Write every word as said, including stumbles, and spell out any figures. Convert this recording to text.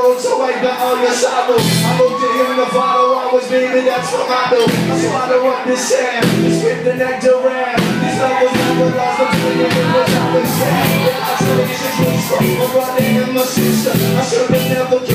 tomorrow to wipe down all your sorrow. I looked at him in the bottle, I was baby, that's what I do. I swallow up this sand, and spit the nectar around. These levels never lost, I'm doing it was always sad. The isolation's was from my brother and my sister. I should've never